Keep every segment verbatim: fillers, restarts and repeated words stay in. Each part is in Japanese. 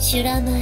シュラマル。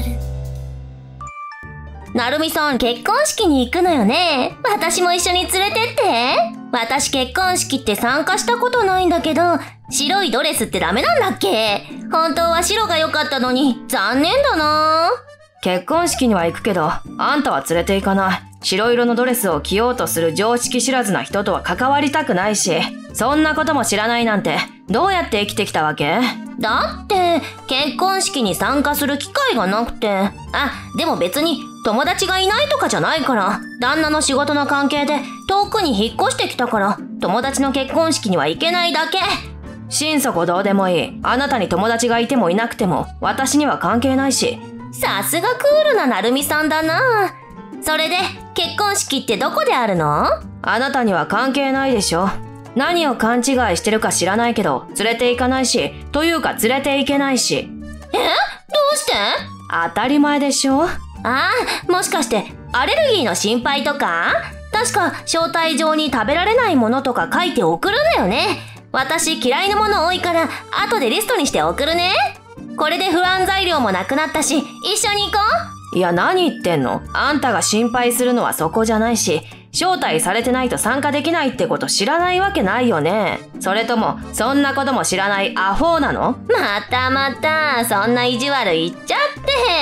なるみさん、結婚式に行くのよね。私も一緒に連れてって。私結婚式って参加したことないんだけど、白いドレスってダメなんだっけ？本当は白が良かったのに、残念だな。 結婚式には行くけど、あんたは連れて行かない。白色のドレスを着ようとする常識知らずな人とは関わりたくないし、そんなことも知らないなんて、どうやって生きてきたわけ？ だって、結婚式に参加する機会がなくて。あ、でも別に友達がいないとかじゃないから、旦那の仕事の関係で遠くに引っ越してきたから、友達の結婚式には行けないだけ。 心底どうでもいい。あなたに友達がいてもいなくても、私には関係ないし。 さすがクールななるみさんだな。それで、結婚式ってどこであるの？ あなたには関係ないでしょ。何を勘違いしてるか知らないけど、連れて行かないし、というか連れて行けないし。え？ どうして？ 当たり前でしょ。 ああ、もしかして、アレルギーの心配とか？確か、招待状に食べられないものとか書いて送るんだよね。私嫌いなもの多いから、後でリストにして送るね。これで不安材料もなくなったし、一緒に行こう。いや、何言ってんの？あんたが心配するのはそこじゃないし、招待されてないと参加できないってこと知らないわけないよね。それとも、そんなことも知らないアホなの？ またまた、そんな意地悪言っちゃって。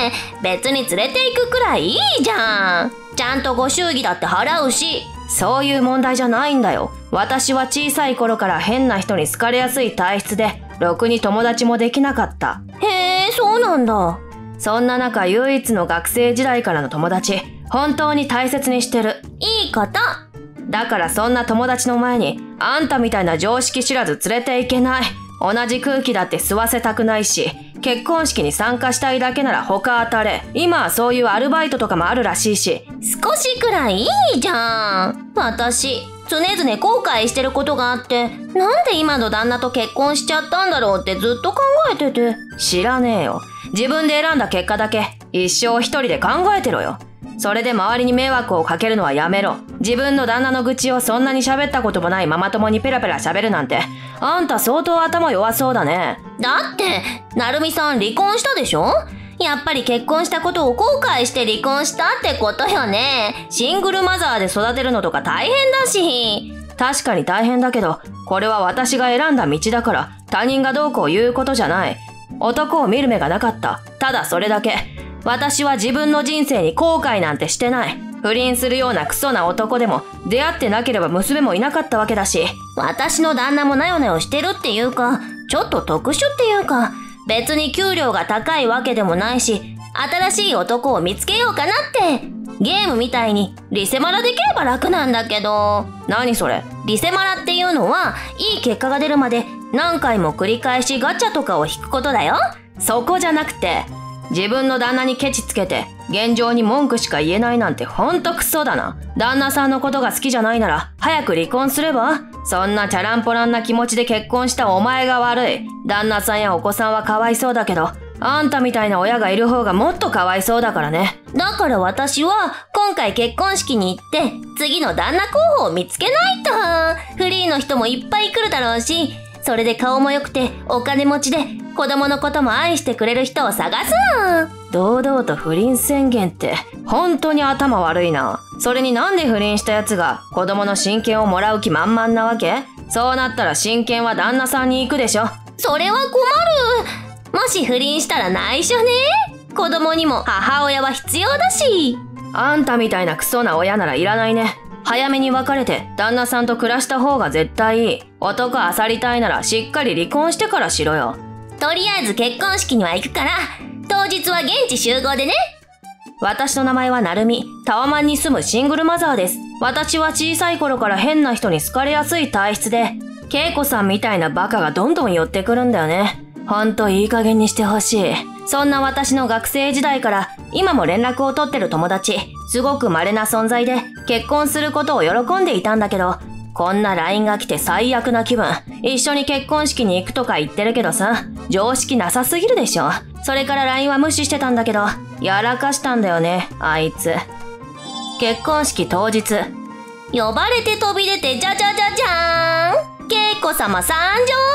別に連れて行くくらいいいじゃん。ちゃんとご祝儀だって払うし。 そういう問題じゃないんだよ。私は小さい頃から変な人に好かれやすい体質で、ろくに友達もできなかった。 へえ、そうなんだ。 そんな中、唯一の学生時代からの友達、本当に大切にしてる。 いいこと。 だからそんな友達の前に、あんたみたいな常識知らず連れていけない。同じ空気だって吸わせたくないし、結婚式に参加したいだけなら他当たれ。今はそういうアルバイトとかもあるらしいし。 少しくらいいいじゃん。私、常々後悔してることがあって、なんで今の旦那と結婚しちゃったんだろうってずっと考えてて。 知らねえよ。自分で選んだ結果だけ、一生一人で考えてろよ。それで周りに迷惑をかけるのはやめろ。自分の旦那の愚痴をそんなに喋ったこともないママ友にペラペラ喋るなんて、あんた相当頭弱そうだね。 だって、なるみさん離婚したでしょ？やっぱり結婚したことを後悔して離婚したってことよね。シングルマザーで育てるのとか大変だし。 確かに大変だけど、これは私が選んだ道だから他人がどうこう言うことじゃない。男を見る目がなかった。ただそれだけ。私は自分の人生に後悔なんてしてない。不倫するようなクソな男でも出会ってなければ娘もいなかったわけだし。 私の旦那もなよなよしてるっていうか、ちょっと特殊っていうか、別に給料が高いわけでもないし、新しい男を見つけようかなって。ゲームみたいにリセマラできれば楽なんだけど。 何それ？ リセマラっていうのは、いい結果が出るまで何回も繰り返しガチャとかを引くことだよ。 そこじゃなくて、自分の旦那にケチつけて現状に文句しか言えないなんてほんとクソだな。旦那さんのことが好きじゃないなら早く離婚すれば？そんなチャランポランな気持ちで結婚したお前が悪い。旦那さんやお子さんはかわいそうだけど、あんたみたいな親がいる方がもっとかわいそうだからね。 だから私は今回結婚式に行って次の旦那候補を見つけないと。フリーの人もいっぱい来るだろうし、それで顔も良くてお金持ちで子供のことも愛してくれる人を探すの。 堂々と不倫宣言って本当に頭悪いな。それになんで不倫したやつが子供の親権をもらう気満々なわけ？そうなったら親権は旦那さんに行くでしょ。 それは困る。もし不倫したら内緒ね。子供にも母親は必要だし。 あんたみたいなクソな親ならいらないね。早めに別れて旦那さんと暮らした方が絶対いい。男あさりたいならしっかり離婚してからしろよ。 とりあえず結婚式には行くから、当日は現地集合でね。 私の名前はなるみ。タワマンに住むシングルマザーです。私は小さい頃から変な人に好かれやすい体質で、ケイコさんみたいなバカがどんどん寄ってくるんだよね。ほんといい加減にしてほしい。そんな私の学生時代から今も連絡を取ってる友達、すごく稀な存在で結婚することを喜んでいたんだけど、こんな ライン が来て最悪な気分。一緒に結婚式に行くとか言ってるけどさ、常識なさすぎるでしょ。それから ライン は無視してたんだけど、やらかしたんだよね、あいつ。結婚式当日。 呼ばれて飛び出てじゃじゃじゃじゃーん。ケイコ様参上。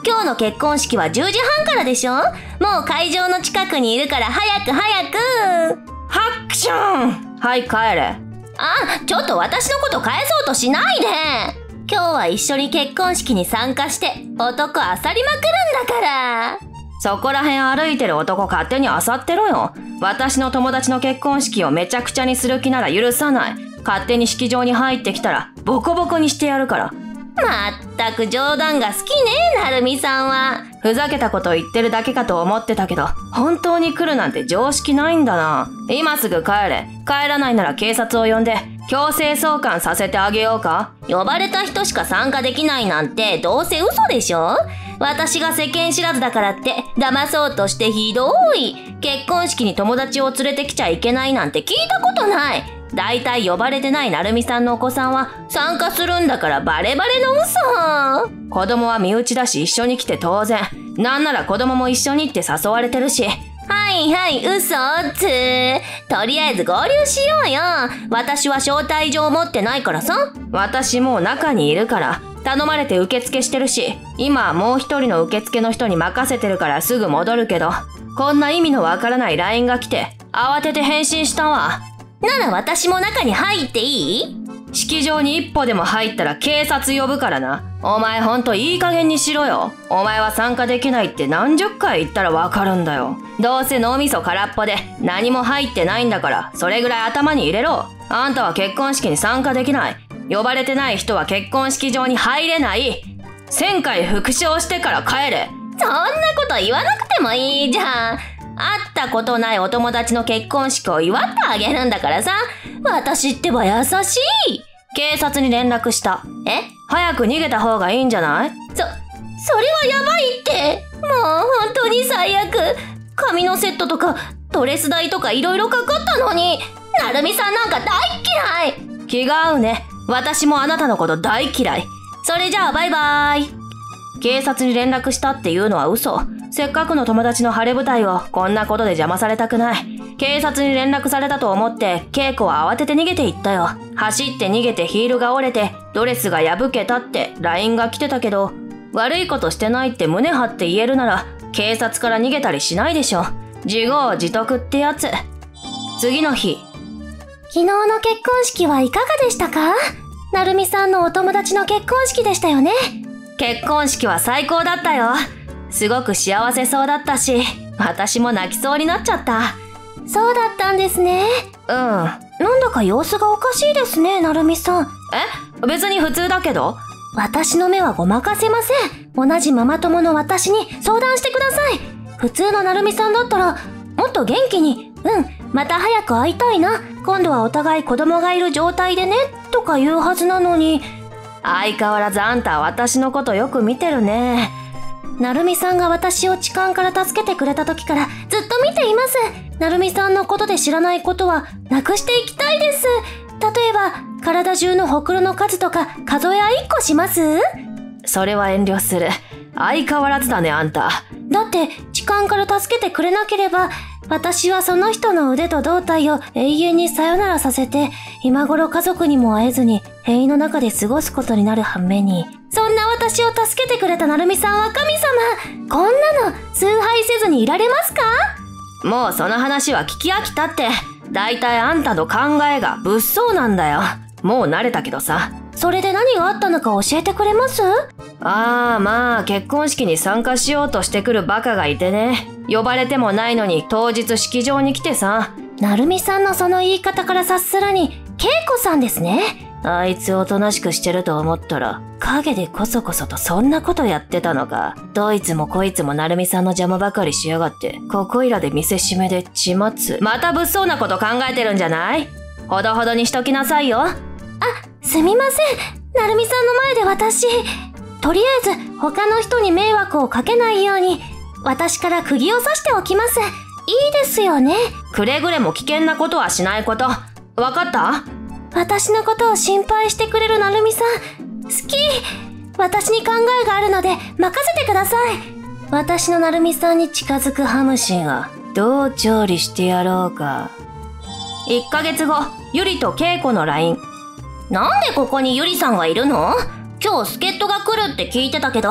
今日の結婚式はじゅうじはんからでしょ。もう会場の近くにいるから早く早く。 ハクション。はい、帰れ。 あ、ちょっと私のこと返そうとしないで。今日は一緒に結婚式に参加して男あさりまくるんだから。 そこら辺歩いてる男勝手にあさってろよ。私の友達の結婚式をめちゃくちゃにする気なら許さない。勝手に式場に入ってきたらボコボコにしてやるから。 まったく冗談が好きね、なるみさんは。 ふざけたこと言ってるだけかと思ってたけど、本当に来るなんて常識ないんだな。今すぐ帰れ。帰らないなら警察を呼んで強制送還させてあげようか。 呼ばれた人しか参加できないなんてどうせ嘘でしょ。私が世間知らずだからって騙そうとしてひどい。結婚式に友達を連れてきちゃいけないなんて聞いたことない。だいたい呼ばれてないなるみさんのお子さんは参加するんだからバレバレの嘘。 子供は身内だし一緒に来て当然。なんなら子供も一緒にって誘われてるし。 はいはい嘘っつー。とりあえず合流しようよ。私は招待状持ってないからさ。 私もう中にいるから頼まれて受付してるし、今はもう一人の受付の人に任せてるからすぐ戻るけど、こんな意味のわからない ライン が来て慌てて返信したわ。 なら私も中に入っていい？ 式場に一歩でも入ったら警察呼ぶからな。お前ほんといい加減にしろよ。お前は参加できないって何十回言ったらわかるんだよ。どうせ脳みそ空っぽで何も入ってないんだから、それぐらい頭に入れろ。あんたは結婚式に参加できない。呼ばれてない人は結婚式場に入れない。せんかい復唱してから帰れ。 そんなこと言わなくてもいいじゃん。会ったことないお友達の結婚式を祝ってあげるんだからさ。私ってば優しい。 警察に連絡した。 え？ 早く逃げた方がいいんじゃない？ そ、それはやばいって。もう本当に最悪。髪のセットとかドレス代とかいろいろかかったのに、なるみさんなんか大嫌い。 気が合うね。私もあなたのこと大嫌い。 それじゃあバイバイ。 警察に連絡したっていうのは嘘。せっかくの友達の晴れ舞台をこんなことで邪魔されたくない。警察に連絡されたと思って恵子は慌てて逃げていったよ。走って逃げてヒールが折れてドレスが破けたって ライン が来てたけど、悪いことしてないって胸張って言えるなら警察から逃げたりしないでしょ。自業自得ってやつ。次の日。 昨日の結婚式はいかがでしたか？なるみさんのお友達の結婚式でしたよね。 結婚式は最高だったよ。すごく幸せそうだったし、私も泣きそうになっちゃった。 そうだったんですね。 うん。 なんだか様子がおかしいですね、なるみさん。 え？別に普通だけど。 私の目はごまかせません。同じママ友の私に相談してください。普通のなるみさんだったら、もっと元気に、うん、また早く会いたいな。今度はお互い子供がいる状態でね、とか言うはずなのに。 相変わらずあんたは私のことよく見てるね。 なるみさんが私を痴漢から助けてくれた時からずっと見ています。なるみさんのことで知らないことはなくしていきたいです。例えば、体中のほくろの数とか数え合いっこします？ それは遠慮する。相変わらずだね、あんた。 だって、痴漢から助けてくれなければ、私はその人の腕と胴体を永遠にさよならさせて、今頃家族にも会えずに、塀の中で過ごすことになる反面に、そんな私を助けてくれたなるみさんは神様。こんなの、崇拝せずにいられますか？ もうその話は聞き飽きたって。だいたいあんたの考えが物騒なんだよ。もう慣れたけどさ。 それで何があったのか教えてくれます？ ああ、まあ、結婚式に参加しようとしてくるバカがいてね。呼ばれてもないのに当日式場に来てさ。 なるみさんのその言い方から察するに、恵子さんですね。 あいつおとなしくしてると思ったら、陰でこそこそとそんなことやってたのか。どいつもこいつもなるみさんの邪魔ばかりしやがって、ここいらで見せしめで始末。また物騒なこと考えてるんじゃない？ほどほどにしときなさいよ。あ、 すみません。なるみさんの前で私、とりあえず他の人に迷惑をかけないように、私から釘を刺しておきます。いいですよね。 くれぐれも危険なことはしないこと。わかった？ 私のことを心配してくれるなるみさん、好き。私に考えがあるので任せてください。私のなるみさんに近づくハムシがどう調理してやろうか。 いっかげつご、ゆりと恵子の ライン。 なんでここにゆりさんがいるの？今日助っ人が来るって聞いてたけど、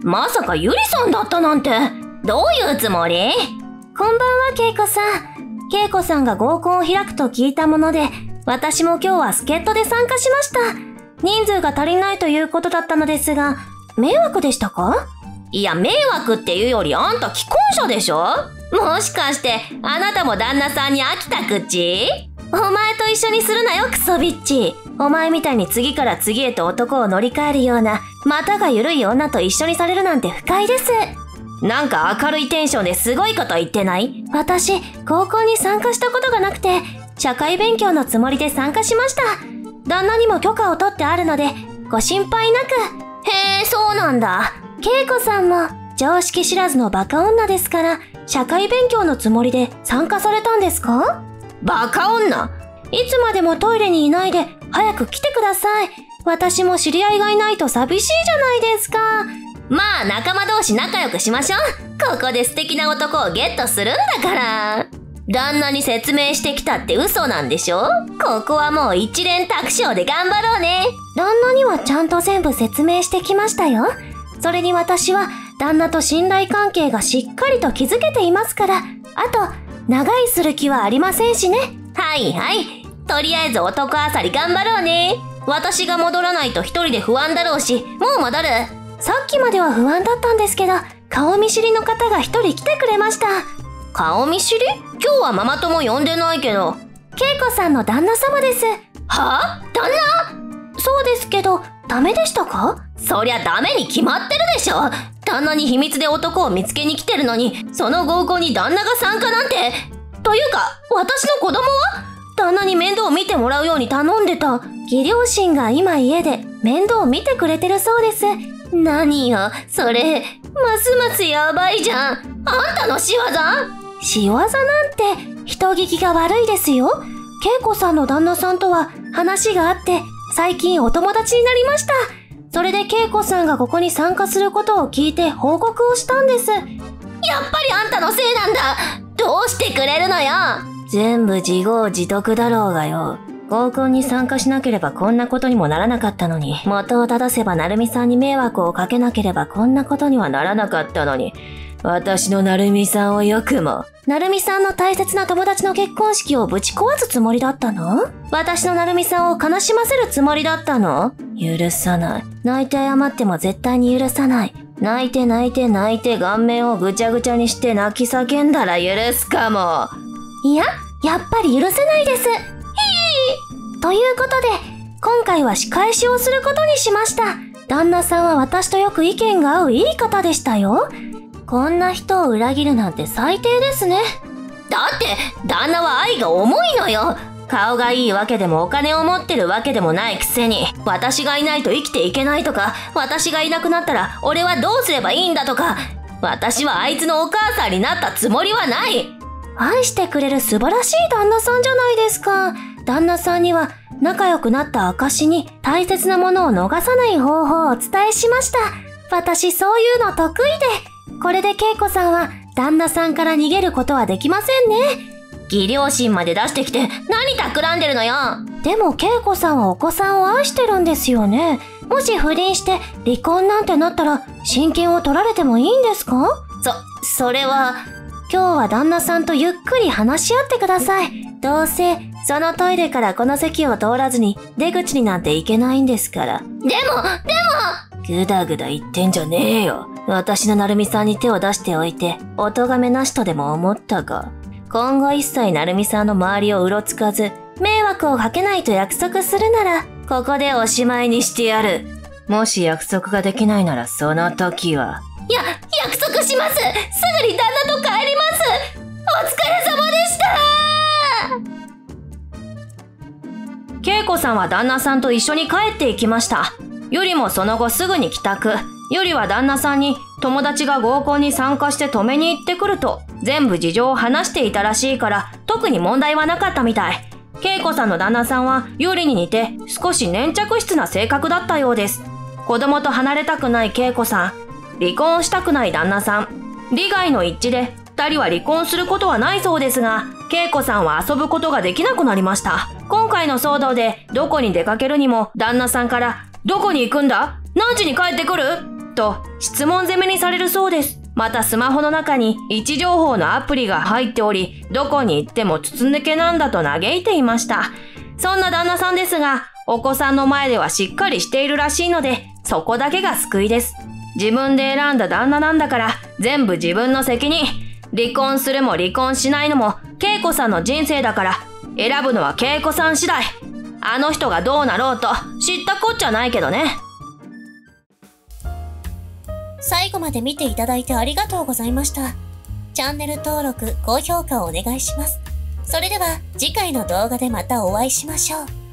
まさかゆりさんだったなんて。どういうつもり？ こんばんは、けいこさん。けいこさんが合コンを開くと聞いたもので、私も今日は助っ人で参加しました。人数が足りないということだったのですが、迷惑でしたか？ いや、迷惑っていうよりあんた既婚者でしょ？もしかして、あなたも旦那さんに飽きた口？ お前と一緒にするなよ、クソビッチ。お前みたいに次から次へと男を乗り換えるような、股が緩い女と一緒にされるなんて不快です。 なんか明るいテンションですごいこと言ってない？ 私、合コンに参加したことがなくて、社会勉強のつもりで参加しました。旦那にも許可を取ってあるので、ご心配なく。 へえ、そうなんだ。 けいこさんも、常識知らずのバカ女ですから、社会勉強のつもりで参加されたんですか？ バカ女？ いつまでもトイレにいないで、早く来てください。私も知り合いがいないと寂しいじゃないですか。 まあ、仲間同士仲良くしましょう。ここで素敵な男をゲットするんだから。旦那に説明してきたって嘘なんでしょ？ここはもう一連卓勝で頑張ろうね。 旦那にはちゃんと全部説明してきましたよ。それに私は旦那と信頼関係がしっかりと築けていますから、あと、長居する気はありませんしね。 はいはい。とりあえず男あさり頑張ろうね。私が戻らないと一人で不安だろうし、もう戻る。 さっきまでは不安だったんですけど、顔見知りの方が一人来てくれました。 顔見知り？今日はママ友呼んでないけど。 けいこさんの旦那様です。 はぁ？旦那？ そうですけど、ダメでしたか？ そりゃダメに決まってるでしょ。旦那に秘密で男を見つけに来てるのに、その合コンに旦那が参加なんて。というか、私の子供は？ 旦那に面倒を見てもらうように頼んでた。義両親が今家で面倒を見てくれてるそうです。 何よ、それ、ますますやばいじゃん。あんたの仕業？ 仕業なんて人聞きが悪いですよ。けいこさんの旦那さんとは話があって最近お友達になりました。それでけいこさんがここに参加することを聞いて報告をしたんです。やっぱりあんたのせいなんだ。どうしてくれるのよ。 全部自業自得だろうがよ。合コンに参加しなければこんなことにもならなかったのに、元を正せばなるみさんに迷惑をかけなければこんなことにはならなかったのに、私のなるみさんをよくも。なるみさんの大切な友達の結婚式をぶち壊すつもりだったの？私のなるみさんを悲しませるつもりだったの？許さない。泣いて謝っても絶対に許さない。泣いて泣いて泣いて顔面をぐちゃぐちゃにして泣き叫んだら許すかも。いや、やっぱり許せないです。ひー！ということで、今回は仕返しをすることにしました。旦那さんは私とよく意見が合ういい方でしたよ。こんな人を裏切るなんて最低ですね。 だって、旦那は愛が重いのよ。顔がいいわけでもお金を持ってるわけでもないくせに、私がいないと生きていけないとか、私がいなくなったら俺はどうすればいいんだとか、私はあいつのお母さんになったつもりはない。 愛してくれる素晴らしい旦那さんじゃないですか。旦那さんには仲良くなった証に大切なものを逃さない方法をお伝えしました。私そういうの得意で。これでけいこさんは旦那さんから逃げることはできませんね。 義両親まで出してきて何企んでるのよ。 でもけいこさんはお子さんを愛してるんですよね。もし不倫して離婚なんてなったら親権を取られてもいいんですか？ そ、それは。 今日は旦那さんとゆっくり話し合ってください。どうせそのトイレからこの席を通らずに出口になんて行けないんですから。でも、 でもぐだぐだ言ってんじゃねえよ。私のなるみさんに手を出しておいてお咎めなしとでも思ったか。今後一切なるみさんの周りをうろつかず迷惑をかけないと約束するならここでおしまいにしてやる。もし約束ができないならその時は。 いや、約束します。すぐに旦那と帰ります。お疲れ様でした。 けいこさんは旦那さんと一緒に帰っていきました。ゆりもその後すぐに帰宅。ゆりは旦那さんに友達が合コンに参加して止めに行ってくると全部事情を話していたらしいから特に問題はなかったみたい。けいこさんの旦那さんはゆりに似て少し粘着質な性格だったようです。子供と離れたくないけいこさん、離婚したくない旦那さん、利害の一致で二人は離婚することはないそうですが、けいこさんは遊ぶことができなくなりました。今回の騒動でどこに出かけるにも旦那さんからどこに行くんだ？何時に帰ってくる？ と質問攻めにされるそうです。またスマホの中に位置情報のアプリが入っており、どこに行っても筒抜けなんだと嘆いていました。そんな旦那さんですが、お子さんの前ではしっかりしているらしいので、そこだけが救いです。自分で選んだ旦那なんだから、全部自分の責任。離婚するも離婚しないのも、恵子さんの人生だから、選ぶのは恵子さん次第。あの人がどうなろうと、知ったこっちゃないけどね。 最後まで見ていただいてありがとうございました。チャンネル登録、高評価をお願いします。それでは次回の動画でまたお会いしましょう。